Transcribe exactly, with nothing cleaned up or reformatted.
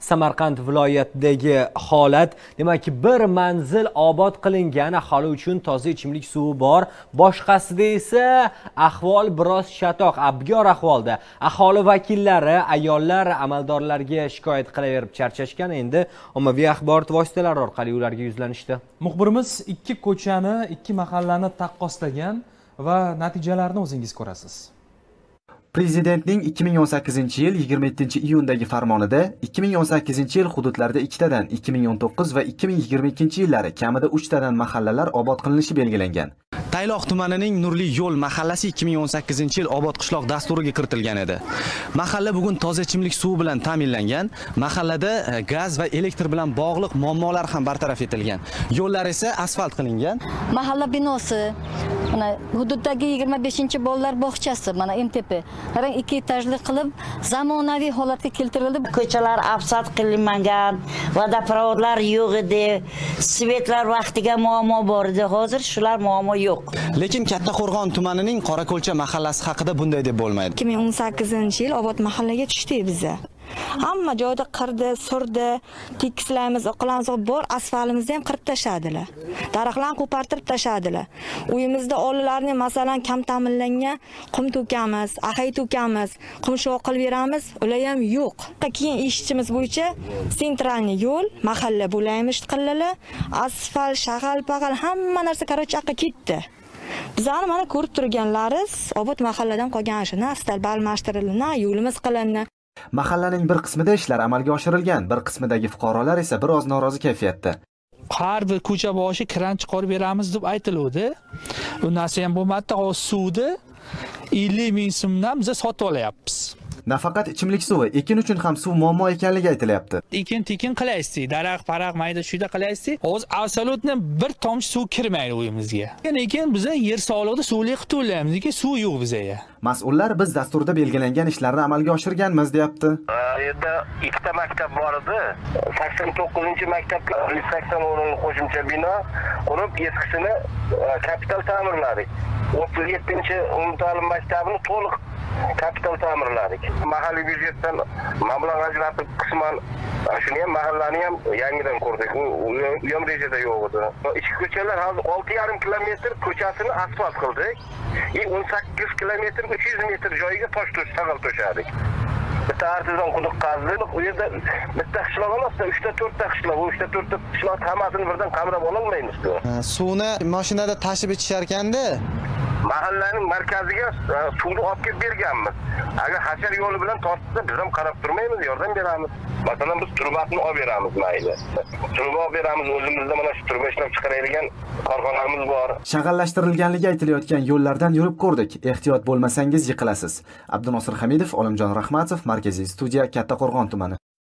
Samarqand viloyatidagi holat, demak, bir manzil obod qilingan, aholi uchun toza ichimlik suvi bor, boshqasida esa ahvol biroz chatoq, abgor ahvolda. Aholi vakillari ayollar amaldorlarga shikoyat qilaverib charchashgan, endi ommaviy axborot vositalari orqali ularga yuzlanishdi. Muxbirimiz ikki ko'chani, ikki mahallani taqqoslagan va natijalarini o'zingiz ko'rasiz. Prezidentning ikki ming o'n sakkizinchi yil yigirma yettinchi iyundagi farmonida ikki ming o'n sakkizinchi yil hududlarda ikkitadan, ikki ming o'n to'qqiz va ikki ming yigirma ikkinchi yillari kamida uchtadan mahallalar obod qilinishi belgilangan. Tayloq tumanining Nurli yo'l mahallasi ikki ming o'n sakkizinchi yil obod qishloq dasturiga kiritilgan edi. Mahalla bugun toza ichimlik suvi bilan ta'minlangan. Mahallada gaz va elektr bilan bog'liq muammolar ham bartaraf etilgan. Yo'llar esa asfalt qilingan. Mahalla binosi, mana hududdagi yigirma beshinchi bolalar bog'chasi, mana M T P, qarang ikki etajli qilib zamonaviy holatga keltirildi. Ko'chalar afsat qilinmagan, vodoprovodlar yo'q edi, svetlar vaqtiga muammo bor edi. Hozir shular muammo yo'q. Lekin Kattaqo'rg'on tumanining Qorako'lcha mahallasi haqida bunday deb bo'lmaydi. ikki ming o'n sakkizinchi yil obod mahallaga tushdik biza. Hamma joyda qirdi, surdi, tekislarimiz, oqilamiz bor, asfaltimizni ham qirib tashadilar. Daraxtlarni qo'partirib tashadilar. Uyimizda oilalarning masalan kam ta'minlangan qum to'kamiz, ahay to'kamiz, qum sho'q qilib beramiz, ular ham yo'q. Keyin eshitishimiz bo'yicha sentralniy yo'l, mahalla bo'laymish qilinadi, asfalt, shag'al, pag'al hamma narsa qarochi aqqa ketdi. Bizani mana ko'rib turganlaringiz, obod mahalladan qolgan shuni asfalt almashtirildi, yo'limiz qilindi. Mahallaning bir qismida ishlar amalga oshirilgan, bir qismidagi fuqarolar esa biroz norozi kayfiyatda. Har bir ko'cha boshi kran chiqarib beramiz deb aytiluvdi. Undan ham bo'lmadi, hozir suvni ellik ming so'mdan biz sotib olyapmiz. Nafaqat ichimlik suvi, ekin uchun ham suv muammo ekanligi aytilyapti. Ekin-tekin qilaysiz, daraxt, paraq, mayda shuyda qilaysiz. Hozir absolutni bir tomchi suv kirmaydi uyimizga. Lekin biz yer sog'lig'ida suvli qilib to'laymiz, lekin suv yo'q bizga. Mas'ullar biz dasturda belgilangan ishlarni amalga oshirganmiz, deyapti. Yerda ikkita maktab bor edi. sakson to'qqizinchi maktabga sakson o'rinli qo'shimcha bino qurib, eskisini kapital ta'mirladik. o'ttiz yettinchi umumta'lim maktabini to'liq kapital ta'mirladik. Mahalliy byudjetdan mablag' ajratib qisman shuni ham mahallani ham yangidan qurdik. U ham rejada yo'q edi. Ichki ko'chalar hozir olti yarim kilometr ko'chasini asfalt qildik. o'n sakkiz kilometr uch yuz metr joyiga tosh to'sh sag'al to'shadik. Bitta artizon quduq qazdik. U yerda bitta qishloq emas, uchta to'rtta qishloq, uchta to'rtta qishloq hammasini birdan qamrab ololmaymiz. Suvni mashinada tashib ichishar ekanda. Mahallaning markaziga suvni olib kelib berganmiz. Agar hashar yo'li bilan tortsa, biz ham qarab turmaymiz, yordam beramiz. Masalan, biz turbasini olib beramiz, mayli. Turba olib beramiz, o'zimizda mana shu turba ishlab chiqaradigan korxonamiz bor. Shag'allashtirilganligi aytilayotgan yo'llardan yurib ko'rdik. Ehtiyot bo'lmasangiz yiqilasiz. Abdunosir Hamidov, Olimjon Rahmatov, Markaziy studiya, Kattaqo'rg'on tumani.